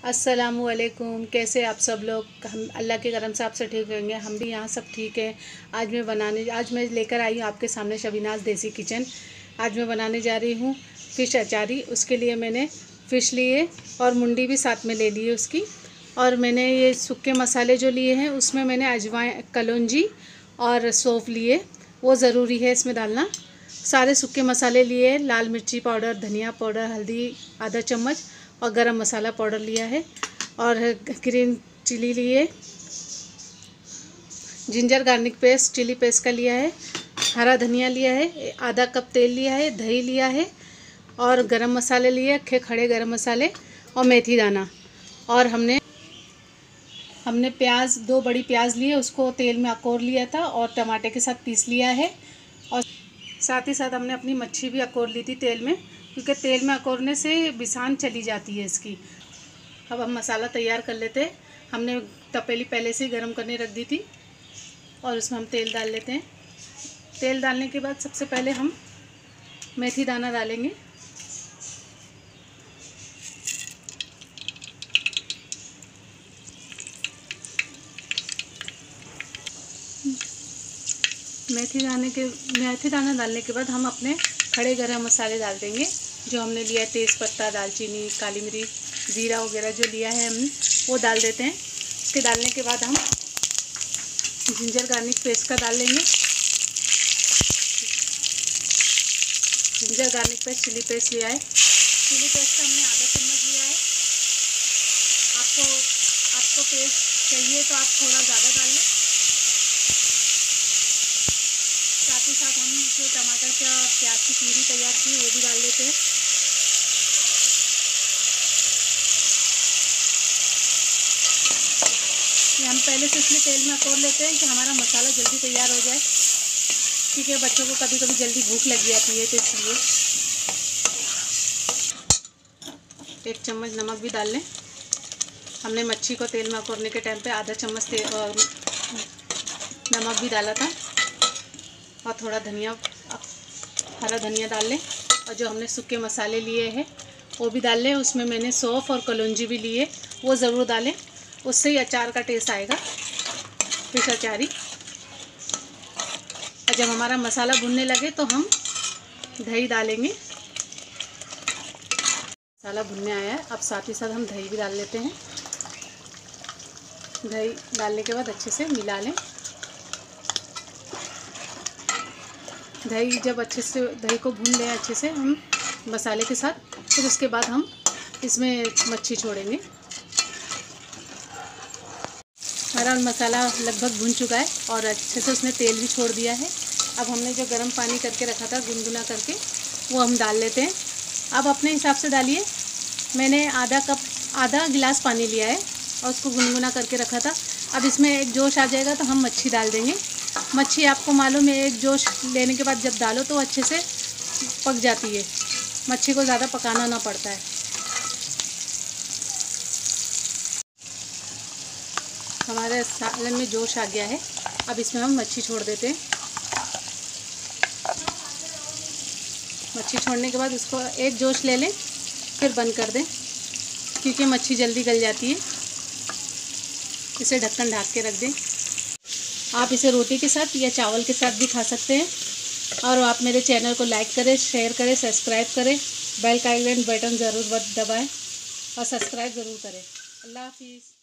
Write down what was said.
अस्सलामुअलैकुम। कैसे आप सब लोग? हम अल्लाह के करम से आप सब ठीक होंगे। हम भी यहाँ सब ठीक है। आज मैं लेकर आई हूँ आपके सामने शबीनाज देसी किचन। आज मैं बनाने जा रही हूँ फ़िश अचारी। उसके लिए मैंने फ़िश लिए और मुंडी भी साथ में ले ली है उसकी। और मैंने ये सूखे मसाले जो लिए हैं उसमें मैंने अजवाइन, कलौंजी और सौंफ लिए। वो ज़रूरी है इसमें डालना। सारे सूखे मसाले लिए, लाल मिर्ची पाउडर, धनिया पाउडर, हल्दी आधा चम्मच और गरम मसाला पाउडर लिया है। और ग्रीन चिली लिए, ginger garlic paste, chilli paste का लिया है, हरा धनिया लिया है, आधा कप तेल लिया है, दही लिया है और गरम मसाले लिए, खड़े गरम मसाले और मेथी दाना। और हमने प्याज, 2 बड़ी प्याज लिए, उसको तेल में अकोर लिया था और टमाटर के साथ पीस लिया है। और साथ ही साथ हमने अपनी मच्छी भी अकोर ली थी तेल में, क्योंकि तेल में अकोरने से बिसान चली जाती है इसकी। अब हम मसाला तैयार कर लेते हैं। हमने तपेली पहले से ही गर्म करने रख दी थी और उसमें हम तेल डाल लेते हैं। तेल डालने के बाद सबसे पहले हम मेथी दाना डालेंगे। मेथी दाना डालने के बाद हम अपने खड़े गरम मसाले डाल देंगे जो हमने लिया है। तेज़पत्ता, दालचीनी, काली मिर्च, ज़ीरा वगैरह जो लिया है हमने, वो डाल देते हैं। उसके डालने के बाद हम जिंजर गार्लिक पेस्ट का डाल लेंगे। Ginger garlic paste, chilli paste लिया है। चिली पेस्ट का हमने आधा चम्मच लिया है। आपको पेस्ट चाहिए तो आप थोड़ा ज़्यादा डाल लें। साथ ही साथ हम जो टमाटर का प्याज की प्यूरी तैयार की वो भी डाल देते हैं। ये हम पहले से इसलिए तेल में अकोर लेते हैं कि हमारा मसाला जल्दी तैयार हो जाए, क्योंकि बच्चों को कभी कभी जल्दी भूख लग जाती है, तो इसलिए 1 चम्मच नमक भी डाल लें। हमने मच्छी को तेल में अकोरने के टाइम पे आधा चम्मच नमक भी डाला था। और थोड़ा हरा धनिया डाल लें। और जो हमने सूखे मसाले लिए हैं वो भी डाल लें। उसमें मैंने सौंफ और कलौंजी भी लिए, वो ज़रूर डालें, उससे ही अचार का टेस्ट आएगा, फिश अचारी। और जब हमारा मसाला भुनने लगे तो हम दही डालेंगे। मसाला भुनने आया है, अब साथ ही साथ हम दही भी डाल लेते हैं। दही डालने के बाद अच्छे से मिला लें। दही को भून लें अच्छे से हम मसाले के साथ। फिर उसके बाद हम इसमें मच्छी छोड़ेंगे। हमारा मसाला लगभग भुन चुका है और अच्छे से उसने तेल भी छोड़ दिया है। अब हमने जो गर्म पानी करके रखा था गुनगुना करके, वो हम डाल लेते हैं। अब अपने हिसाब से डालिए। मैंने आधा गिलास पानी लिया है और उसको गुनगुना करके रखा था। अब इसमें एक जोश आ जाएगा तो हम मच्छी डाल देंगे। मच्छी आपको मालूम है, एक जोश लेने के बाद जब डालो तो अच्छे से पक जाती है। मच्छी को ज़्यादा पकाना ना पड़ता है। हमारे सालन में जोश आ गया है। अब इसमें हम मच्छी छोड़ देते हैं। मच्छी छोड़ने के बाद उसको एक जोश ले लें, फिर बंद कर दें, क्योंकि मच्छी जल्दी गल जाती है। इसे ढक्कन ढक के रख दें। आप इसे रोटी के साथ या चावल के साथ भी खा सकते हैं। और आप मेरे चैनल को लाइक करें, शेयर करें, सब्सक्राइब करें, बेल का आइकन बटन ज़रूर दबाएं और सब्सक्राइब ज़रूर करें। अल्लाह हाफिज़।